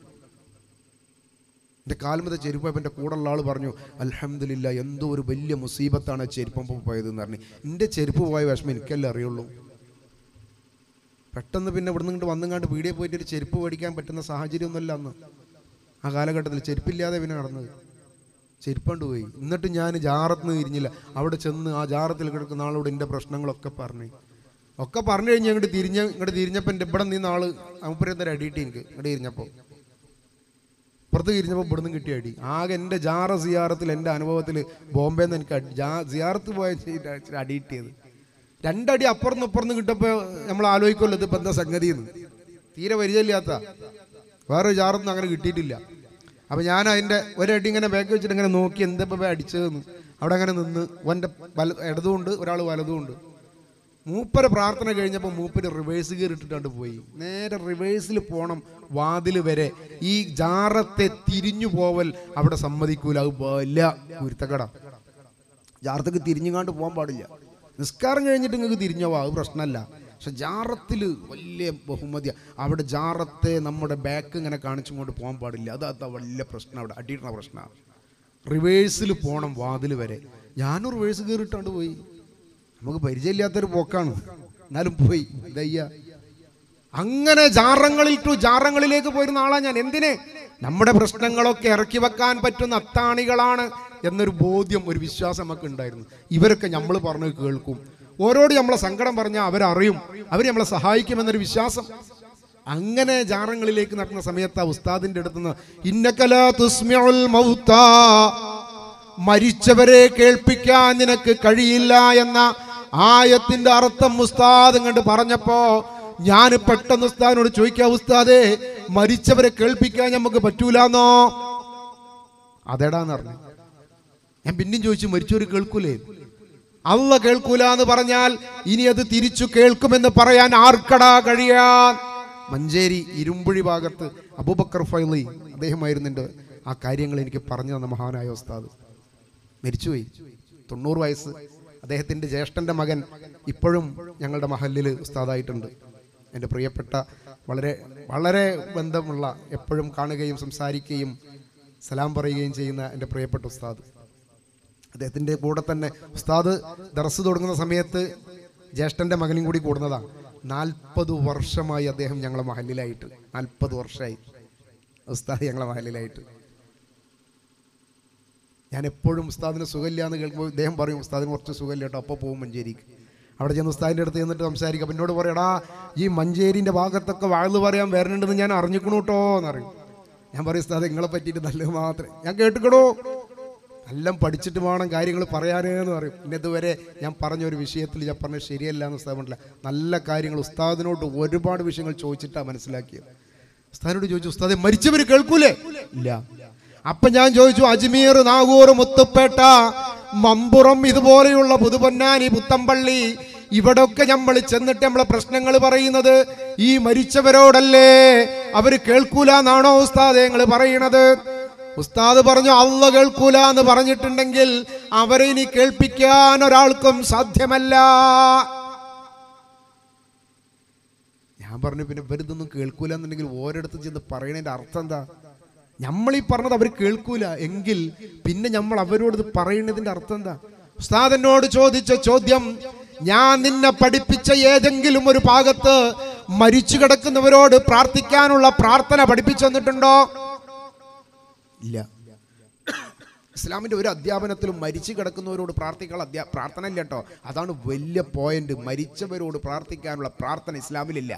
എൻ്റെ കാൽമത്തെ ചെരുപ്പപ്പോൾ എൻ്റെ കൂടെ ഉള്ള ആൾ പറഞ്ഞു, അൽഹംദുലില്ലാ, എന്തോ ഒരു വലിയ മുസീബത്താണ് ചെരുപ്പം പോയതെന്ന് പറഞ്ഞു. എൻ്റെ ചെരുപ്പ് പോയ വിഷമം എനിക്കല്ലേ അറിയുള്ളൂ. പെട്ടെന്ന് പിന്നെ ഇവിടെ നിന്ന് വന്നുങ്ങാണ്ട് പീടിയെ പോയിട്ട് ഒരു ചെരുപ്പ് മേടിക്കാൻ പറ്റുന്ന സാഹചര്യമൊന്നുമല്ല അന്ന്. ആ കാലഘട്ടത്തിൽ ചെരുപ്പില്ലാതെ പിന്നെ നടന്നത്. ചെരുപ്പണ്ട് പോയി. എന്നിട്ട് ഞാൻ ജാറത്ത് തിരിഞ്ഞില്ല. അവിടെ ചെന്ന് ആ ജാറത്തിൽ കിടക്കുന്ന ആളോട് എൻ്റെ പ്രശ്നങ്ങളൊക്കെ പറഞ്ഞു കഴിഞ്ഞ് ഇങ്ങോട്ട് തിരിഞ്ഞപ്പോൾ എൻ്റെ ഇവിടെ നിന്ന് ആള് അമുപ്പരത്തര അടിയിട്ട് എനിക്ക് ഇങ്ങോട്ട് തിരിഞ്ഞപ്പോൾ പുറത്ത് തിരിഞ്ഞപ്പോൾ ഇവിടെ നിന്ന് കിട്ടിയ അടി. ആകെ എൻ്റെ ജാറ സിയാറത്തിൽ എൻ്റെ അനുഭവത്തിൽ ബോംബെന്ന് എനിക്ക് സിയാറത്ത് പോയ അടിയിട്ടിയത്. 2 അടി അപ്പുറന്ന് കിട്ടപ്പോൾ നമ്മൾ ആലോചിക്കുമല്ലോ ഇതിപ്പോൾ എന്താ സംഗതി എന്ന്. തീരെ പരിചയമില്ലാത്ത വേറെ ജാറൊന്നും അങ്ങനെ കിട്ടിയിട്ടില്ല. അപ്പോൾ ഞാൻ അതിൻ്റെ ഒരടി ഇങ്ങനെ ബാക്ക് വെച്ചിട്ട് ഇങ്ങനെ നോക്കി എന്താ ഇപ്പോൾ അടിച്ചതെന്ന്. അവിടെ അങ്ങനെ നിന്ന് ഓൻ്റെ ഇടതുകൊണ്ട് ഒരാൾ വലതുകൊണ്ട്. മൂപ്പര് പ്രാർത്ഥന കഴിഞ്ഞപ്പോൾ മൂപ്പര് റിവേഴ്സ് ഗിയർ ഇട്ടിട്ടാണ്ട് പോയി. നേരെ റിവേഴ്സിൽ പോകണം വാതിൽ വരെ. ഈ ജാറത്തെ തിരിഞ്ഞു പോവൽ അവിടെ സമ്മതിക്കൂല. അത് വലിയ കുരുത്തക്കട. ജാറത്തേക്ക് തിരിഞ്ഞുകാണ്ട് പോകാൻ പാടില്ല. നിസ്കാരം കഴിഞ്ഞിട്ട് നിങ്ങൾക്ക് തിരിഞ്ഞു പോവാം, അത് പ്രശ്നമല്ല. പക്ഷെ ജാറത്തിൽ വലിയ ബഹുമതിയ. അവിടെ ജാറത്തെ നമ്മുടെ ബാക്ക് ഇങ്ങനെ കാണിച്ചുകൊണ്ട് പോകാൻ പാടില്ല. അതാ വലിയ പ്രശ്നം, അവിടെ അടിയിടുന്ന പ്രശ്നമാണ്. റിവേഴ്സിൽ പോകണം വാതിൽ വരെ. ഞാനും റിവേഴ്സ് കയറിയിട്ടാണ്ട് പോയി. നമുക്ക് പരിചയമില്ലാത്തൊരു പോക്കാണ്, എന്നാലും പോയി. ദയ്യ അങ്ങനെ ജാറങ്ങളിലേക്ക് പോയിരുന്ന ആളാണ് ഞാൻ. എന്തിന്? നമ്മുടെ പ്രശ്നങ്ങളൊക്കെ ഇറക്കി വെക്കാൻ പറ്റുന്ന അത്താണികളാണ് എന്നൊരു ബോധ്യം, ഒരു വിശ്വാസം നമുക്ക് ഉണ്ടായിരുന്നു. ഇവരൊക്കെ നമ്മൾ പറഞ്ഞ് കേൾക്കും. ഓരോട് നമ്മളെ സങ്കടം പറഞ്ഞാൽ അവരറിയും, അവർ നമ്മളെ സഹായിക്കുമെന്നൊരു വിശ്വാസം. അങ്ങനെ ജാറങ്ങളിലേക്ക് നടക്കുന്ന സമയത്ത് ഉസ്താദിന്റെ അടുത്തുനിന്ന് ഇന്നകലാ തുസ്മിഉൽ മൗതാ, മരിച്ചവരെ കേൾപ്പിക്കാൻ നിനക്ക് കഴിയില്ല എന്ന ആയത്തിന്റെ അർത്ഥം ഉസ്താദ് കണ്ട് പറഞ്ഞപ്പോ ഞാൻ പെട്ടെന്ന് ഉസ്താദിനോട് ചോദിക്കാം, ഉസ്താദേ മരിച്ചവരെ കേൾപ്പിക്കാൻ നമുക്ക് പറ്റൂലെന്നോ? അതേടാന്ന് പറഞ്ഞു. ഞാൻ പിന്നെയും ചോദിച്ചു, മരിച്ചവര് കേൾക്കൂലേ? അള്ള കേൾക്കൂല എന്ന് പറഞ്ഞാൽ ഇനി അത് തിരിച്ചു കേൾക്കുമെന്ന് പറയാൻ ആർക്കടാ കഴിയാൻ? മഞ്ചേരി ഇരുമ്പുഴി ഭാഗത്ത് അബൂബക്കർ ഫൈളി അദ്ദേഹമായിരുന്നു ആ കാര്യങ്ങൾ എനിക്ക് പറഞ്ഞു തന്ന മഹാനായ ഉസ്താദ്. മരിച്ചുപോയി, 90 വയസ്സ്. അദ്ദേഹത്തിൻ്റെ ജ്യേഷ്ഠൻ്റെ മകൻ ഇപ്പോഴും ഞങ്ങളുടെ മഹല്ലിൽ ഉസ്താദായിട്ടുണ്ട്. എൻ്റെ പ്രിയപ്പെട്ട, വളരെ വളരെ ബന്ധമുള്ള, എപ്പോഴും കാണുകയും സംസാരിക്കുകയും സലാം പറയുകയും ചെയ്യുന്ന എൻ്റെ പ്രിയപ്പെട്ട ഉസ്താദ്. അദ്ദേഹത്തിൻ്റെ കൂടെ തന്നെ ഉസ്താദ് ദർസ് തുടങ്ങുന്ന സമയത്ത് ജ്യേഷ്ഠൻ്റെ മകനും കൂടി കൂടുന്നതാണ്. 40 വർഷമായി അദ്ദേഹം ഞങ്ങളെ മഹല്ലിലായിട്ട്. 40 വർഷമായി ഉസ്താദ് ഞങ്ങളെ മഹല്ലിലായിട്ട്. ഞാൻ എപ്പോഴും ഉസ്താദിന് സുഖമില്ല എന്ന് കേൾക്കുമ്പോൾ ഇദ്ദേഹം പറയും, ഉസ്താദിന് കുറച്ച് സുഖമില്ല കേട്ടോ, അപ്പോൾ പോകും മഞ്ചേരിക്ക്. അവിടെ ചെന്ന് ഉസ്താദിൻ്റെ അടുത്ത് ചെന്നിട്ട് സംസാരിക്കും. അപ്പം എന്നോട് പറയടാ, ഈ മഞ്ചേരിൻ്റെ ഭാഗത്തൊക്കെ വാഴ്ന്നു പറയാൻ വരണുണ്ടെന്ന് ഞാൻ അറിഞ്ഞിക്കണു കേട്ടോ എന്നറിയും. ഞാൻ പറയും, ഉസ്താദ് നിങ്ങളെ പറ്റിയിട്ട് നല്ലത് മാത്രമേ ഞാൻ കേട്ടിക്കണോ, എല്ലാം പഠിച്ചിട്ട് വേണം കാര്യങ്ങൾ പറയാനേന്ന് പറയും. ഇന്നതുവരെ ഞാൻ പറഞ്ഞൊരു വിഷയത്തിൽ ഞാൻ പറഞ്ഞത് ശരിയല്ല എന്ന് ഉസ്താദ് പറഞ്ഞില്ല. നല്ല കാര്യങ്ങൾ ഉസ്താദിനോട് ഒരുപാട് വിഷയങ്ങൾ ചോദിച്ചിട്ടാണ് മനസ്സിലാക്കിയത്. ഉസ്താദിനോട് ചോദിച്ചു, ഉസ്താദെ മരിച്ചവർ കേൾക്കൂലേ? ഇല്ല. അപ്പൊ ഞാൻ ചോദിച്ചു, അജ്മീർ, നാഗൂർ, മുത്തുപ്പേട്ട, മമ്പുറം, ഇതുപോലെയുള്ള പുതുപൊന്നാനി, പുത്തമ്പള്ളി, ഇവിടൊക്കെ നമ്മൾ ചെന്നിട്ട് നമ്മളെ പ്രശ്നങ്ങൾ പറയുന്നത് ഈ മരിച്ചവരോടല്ലേ? അവര് കേൾക്കൂല എന്നാണോ ഉസ്താദെ നിങ്ങൾ പറയണത്? ഉസ്താദ് പറഞ്ഞു, അള്ള കേൾക്കൂല എന്ന് പറഞ്ഞിട്ടുണ്ടെങ്കിൽ അവരെ ഇനി കേൾപ്പിക്കാൻ ഒരാൾക്കും സാധ്യമല്ല. ഞാൻ പറഞ്ഞു, പിന്നെ ഇവരിതൊന്നും കേൾക്കൂല എന്നുണ്ടെങ്കിൽ ഓരോരുത്തർ ചെന്ന് പറയണതിന്റെ അർത്ഥം എന്താ? നമ്മളീ പറഞ്ഞത് അവർ കേൾക്കൂല എങ്കിൽ പിന്നെ നമ്മൾ അവരോട് ഇത് പറയുന്നതിന്റെ അർത്ഥം എന്താ? ഉസ്താദ് എന്നോട് ചോദിച്ച ചോദ്യം, ഞാൻ നിന്നെ പഠിപ്പിച്ച ഏതെങ്കിലും ഒരു ഭാഗത്ത് മരിച്ചു കിടക്കുന്നവരോട് പ്രാർത്ഥിക്കാനുള്ള പ്രാർത്ഥന പഠിപ്പിച്ചു തന്നിട്ടുണ്ടോ? ഇല്ല. ഇസ്ലാമിന്റെ ഒരു അധ്യാപനത്തിലും മരിച്ചു കിടക്കുന്നവരോട് പ്രാർത്ഥിക്കാനുള്ള പ്രാർത്ഥന ഇല്ല കേട്ടോ. അതാണ് വലിയ പോയിന്റ്. മരിച്ചവരോട് പ്രാർത്ഥിക്കാനുള്ള പ്രാർത്ഥന ഇസ്ലാമിലില്ല.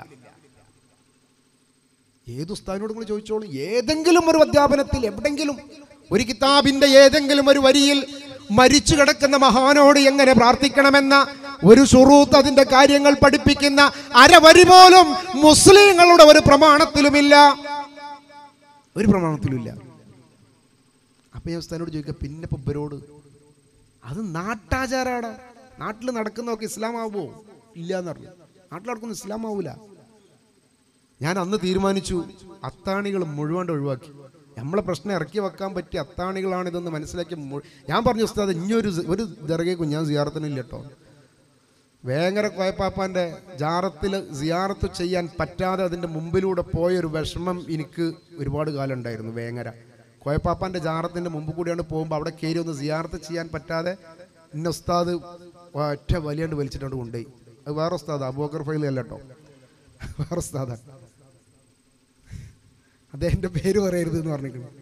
ഏത് ഉസ്താദിനോട് നിങ്ങൾ ചോദിച്ചോളൂ, ഏതെങ്കിലും ഒരു അധ്യാപനത്തിൽ എവിടെങ്കിലും ഒരു കിതാബിന്റെ ഏതെങ്കിലും ഒരു വരിയിൽ മരിച്ചു കിടക്കുന്ന മഹാനോട് എങ്ങനെ പ്രാർത്ഥിക്കണമെന്ന ഒരു ശുറൂത്ത്, അതിന്റെ കാര്യങ്ങൾ പഠിപ്പിക്കുന്ന അരവരി പോലും മുസ്ലിങ്ങളുടെ ഒരു പ്രമാണത്തിലുമില്ല, ഒരു പ്രമാണത്തിലുമില്ല. അപ്പൊ ഞാൻ ഉസ്താദിനോട് ചോദിക്കുക, പിന്നെ ഇപ്പൊ ഇവരോട് അത് നാട്ടാചാരാടാ, നാട്ടിൽ നടക്കുന്നതൊക്കെ ഇസ്ലാം ആവുമോ? ഇല്ല എന്ന് പറഞ്ഞു. നാട്ടിൽ നടക്കുന്ന ഇസ്ലാം ആവൂല. ഞാൻ അന്ന് തീരുമാനിച്ചു, അത്താണികൾ മുഴുവൻ ഒഴിവാക്കി. നമ്മളെ പ്രശ്നം ഇറക്കി വെക്കാൻ പറ്റിയ അത്താണികളാണിതെന്ന് മനസ്സിലാക്കി ഞാൻ പറഞ്ഞു, ഉസ്താദ് ഒരു ദർഗയ്ക്കും ഞാൻ സിയാറത്തിനില്ല കേട്ടോ. വേങ്ങര കോയപ്പാപ്പാൻ്റെ ജാറത്തിൽ സിയാറത്ത് ചെയ്യാൻ പറ്റാതെ അതിൻ്റെ മുമ്പിലൂടെ പോയൊരു വിഷമം എനിക്ക് ഒരുപാട് കാലം ഉണ്ടായിരുന്നു. വേങ്ങര കോയപ്പാപ്പാൻ്റെ ജാറത്തിൻ്റെ മുമ്പ് കൂടിയാണ് പോകുമ്പോൾ അവിടെ കയറി ഒന്ന് സിയാറത്ത് ചെയ്യാൻ പറ്റാതെ ഇന്ന ഉസ്താദ് ഒറ്റ വലിയാണ്ട് വലിച്ചിട്ടുണ്ട് കൊണ്ടുപോയി. അത് വേറെ ഉസ്താദ്, അബൂബക്കർ ഫൈളി അല്ല കേട്ടോ, വേറെ ഉസ്താദാണ്. അദ്ദേഹത്തിൻ്റെ പേര് പറയരുത് എന്ന് പറഞ്ഞിരിക്കുന്നു.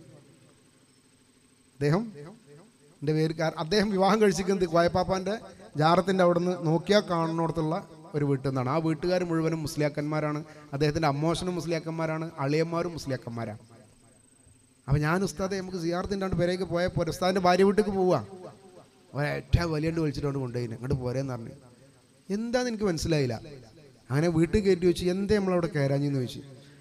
അദ്ദേഹത്തിൻ്റെ പേര്, അദ്ദേഹം വിവാഹം കഴിച്ചിരിക്കുന്നത് കോയപ്പാപ്പാൻ്റെ ജാറത്തിൻ്റെ അവിടെ നിന്ന് നോക്കിയാൽ കാണുന്നിടത്തുള്ള ഒരു വീട്ടിൽ നിന്നാണ്. ആ വീട്ടുകാർ മുഴുവനും മുസ്ലിയാക്കന്മാരാണ്. അദ്ദേഹത്തിൻ്റെ അമ്മോശനും മുസ്ലിയാക്കന്മാരാണ്, അളിയന്മാരും മുസ്ലിയാക്കന്മാരാണ്. അപ്പം ഞാൻ ഉസ്താദെ നമുക്ക് സിയാറത്തിൻ്റെ പേരേക്ക് പോയപ്പോൾ ഉസ്താദിൻ്റെ ഭാര്യ വീട്ടിലേക്ക് പോവുക, ഒരൊറ്റ വലിയണ്ട് വലിച്ചിട്ടുണ്ട് കൊണ്ടുപോയി അങ്ങോട്ട് പോരേന്ന് പറഞ്ഞു. എന്താന്ന് എനിക്ക് മനസ്സിലായില്ല. അങ്ങനെ വീട്ടിൽ കയറ്റി വെച്ച്, എന്തേ നമ്മളവിടെ കയറാഞ്ഞെന്ന് ചോദിച്ചു.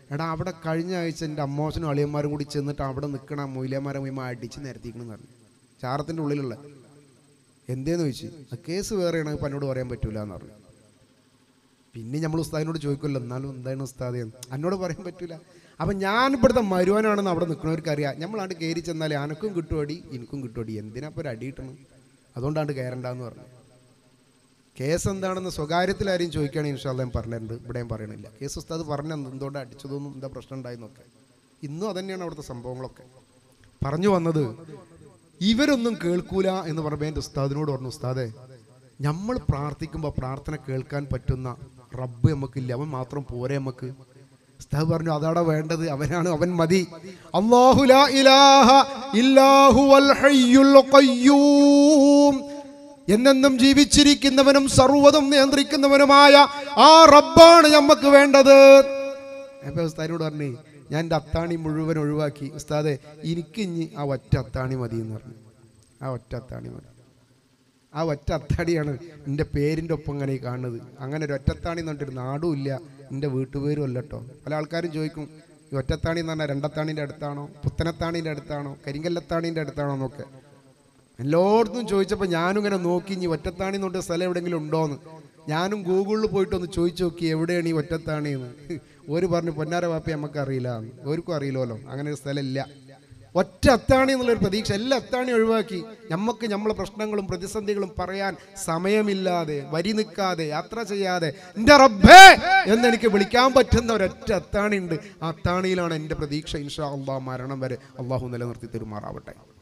എടാ അവിടെ കഴിഞ്ഞ ആഴ്ച എൻ്റെ അമ്മോശനും അളിയന്മാരും കൂടി ചെന്നിട്ട് അവിടെ നിൽക്കണ മൊയിലേമാരെ മുമ്പ് അടിച്ച് നിരത്തിക്കണമെന്ന് പറഞ്ഞു. ചാറത്തിൻ്റെ ഉള്ളിലുള്ള എന്തേന്ന് ചോദിച്ചു. ആ കേസ് വേറെയാണ്, ഇപ്പം എന്നോട് പറയാൻ പറ്റൂല എന്ന് പറഞ്ഞു. പിന്നെ നമ്മൾ ഉസ്താദിനോട് ചോദിക്കുമല്ലോ, എന്നാലും എന്താണ് ഉസ്താദ് എന്നോട് പറയാൻ പറ്റൂല. അപ്പം ഞാൻ ഇവിടുത്തെ മരുവാനാണെന്ന് അവിടെ നിൽക്കുന്നവർക്ക് അറിയാം. നമ്മളാണ്ട് കയറി ചെന്നാൽ അനക്കും കിട്ടുമടി എനിക്കും കിട്ടുമടി, എന്തിനാ ഇപ്പോൾ ഒരു അടി കിട്ടണം, അതുകൊണ്ടാണ്ട് കയറണ്ടെന്ന് പറഞ്ഞു. കേസ് എന്താണെന്ന് സ്വകാര്യത്തിൽ ആരെയും ചോദിക്കുകയാണെങ്കിൽ ഇൻഷാ അല്ലാഹ് ഞാൻ പറഞ്ഞിട്ടുണ്ട്, ഇവിടെയും പറയണില്ല. കേസ് ഉസ്താദ് പറഞ്ഞു എന്തുകൊണ്ട് അടിച്ചതൊന്നും എന്താ പ്രശ്നം ഉണ്ടായെന്നൊക്കെ. ഇന്നും അതന്നെയാണ് അവിടുത്തെ സംഭവങ്ങളൊക്കെ. പറഞ്ഞു വന്നത് ഇവരൊന്നും കേൾക്കൂല എന്ന് പറയുമ്പോൾ എൻ്റെ ഉസ്താദിനോട് പറഞ്ഞു, ഉസ്താദേ നമ്മൾ പ്രാർത്ഥിക്കുമ്പോൾ പ്രാർത്ഥന കേൾക്കാൻ പറ്റുന്ന റബ്ബ് നമുക്കില്ല, അവൻ മാത്രം പോരെ നമുക്ക്. ഉസ്താദ് പറഞ്ഞു അതാണ് വേണ്ടത്, അവനാണ്, അവൻ മതി. അല്ലാഹു ലാ ഇലാഹ ഇല്ലാ ഹുവൽ ഹയ്യുൽ ഖയ്യൂം, എന്നെന്നും ജീവിച്ചിരിക്കുന്നവനും സർവ്വതും നിയന്ത്രിക്കുന്നവനുമായ ആ റബ്ബാണ് നമുക്ക് വേണ്ടത്. അപ്പോൾ ഉസ്താദിനോട് പറഞ്ഞു ഞാൻ എൻ്റെ അത്താണി മുഴുവൻ ഒഴിവാക്കി, ഉസ്താദെ എനിക്ക് ഇനി ആ ഒറ്റ അത്താണി മതി എന്ന് പറഞ്ഞു. ആ ഒറ്റ അത്താണി മതി. ആ ഒറ്റ അത്താണിയാണ് എൻ്റെ പേരിൻ്റെ ഒപ്പം അങ്ങനെ കാണുന്നത്. അങ്ങനെ ഒരു ഒറ്റത്താണി എന്ന് പറഞ്ഞിട്ട് നാടും ഇല്ല, എൻ്റെ വീട്ടുപേരും അല്ല കേട്ടോ. പല ആൾക്കാരും ചോദിക്കും ഈ ഒറ്റത്താണി എന്ന് പറഞ്ഞാൽ രണ്ടത്താണീൻ്റെ അടുത്താണോ, പുത്തനത്താണീൻ്റെ അടുത്താണോ, കരിങ്കല്ലത്താണീൻ്റെ അടുത്താണോ എന്നൊക്കെ എല്ലായിടത്തും ചോദിച്ചപ്പോൾ ഞാനും ഇങ്ങനെ നോക്കി ഇനി ഒറ്റത്താണി എന്ന് പറഞ്ഞ സ്ഥലം എവിടെയെങ്കിലും ഉണ്ടോയെന്ന്. ഞാനും ഗൂഗിളിൽ പോയിട്ടൊന്ന് ചോദിച്ചു നോക്കി എവിടെയാണ് ഈ ഒറ്റത്താണിന്ന്. ഒരു പറഞ്ഞു പൊന്നാര വാപ്പ നമുക്ക് അറിയില്ല, ഓർക്കും അറിയില്ലല്ലോ, അങ്ങനെ ഒരു സ്ഥലമില്ല. ഒറ്റ അത്താണി എന്നുള്ളൊരു പ്രതീക്ഷ, എല്ലാ അത്താണി ഒഴിവാക്കി നമുക്ക് നമ്മളെ പ്രശ്നങ്ങളും പ്രതിസന്ധികളും പറയാൻ സമയമില്ലാതെ വരി നിൽക്കാതെ യാത്ര ചെയ്യാതെ എൻ്റെ റബ്ബേ എന്നെനിക്ക് വിളിക്കാൻ പറ്റുന്ന ഒരൊറ്റ അത്താണി ഉണ്ട്. ആ അത്താണിയിലാണ് എൻ്റെ പ്രതീക്ഷ. ഇൻഷാ അല്ലാഹ് മരണം വരെ അള്ളാഹു നിലനിർത്തി തരുമാറാവട്ടെ.